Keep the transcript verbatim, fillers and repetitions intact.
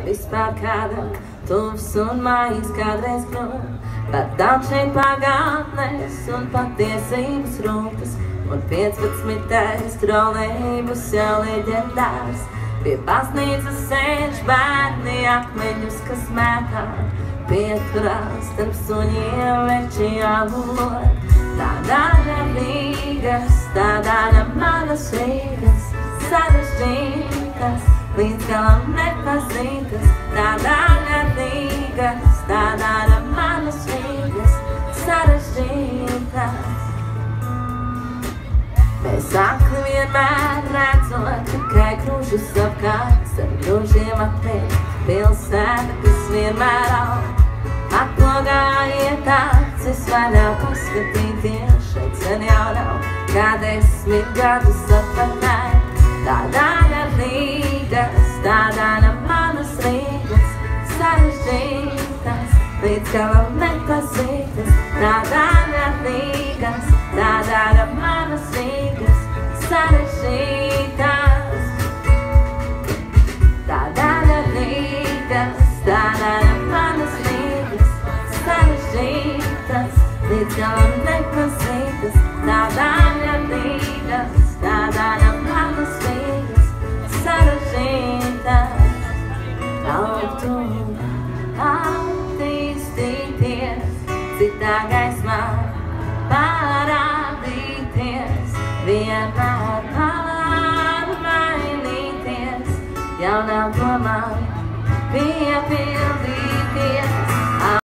vispār kādam tuvs un mājis kādreiz kļūt. Bet daudz šeit pagātnes un patiesības rūtas, un piecpadsmitais trolejbus jau leģendārs. Pie baznīcas sēž bērni akmeņus, kas mētā, pieturās starp suņiem veči jālot. Tā daļa Rīgas, tā daļa manas Rīgas, sarežģītas, līdz galam nepazītas. Tā daļa Rīgas, tā daļa manas Rīgas, sarežģītas. Mēs akli vienmēr redzot tikai kružus apkārt, ar kružiem apviet pilsēta, kas vienmēr aug. Atlogā iet acis vaļā paskatīties, šeit sen jau nav kā desmit gadus atpakaļ. Tā daļa Rīgas, tā daļa manas Rīgas, sarežģītas, līdz galam nepazītas. Tā daļa Rīgas, tā daļa manas Rīgas, sarežģītas. Tā daļa Rīgas, tā daļa manas Rīgas, sarežģītas, līdz galam nepazītas. Tā daļa Rīgas, tā daļa manas Rīgas, sarežģītas. Augt un attīstīties, citā gaismā parādīties, vienmēr pārmainīties, jaunām domām piepildīties.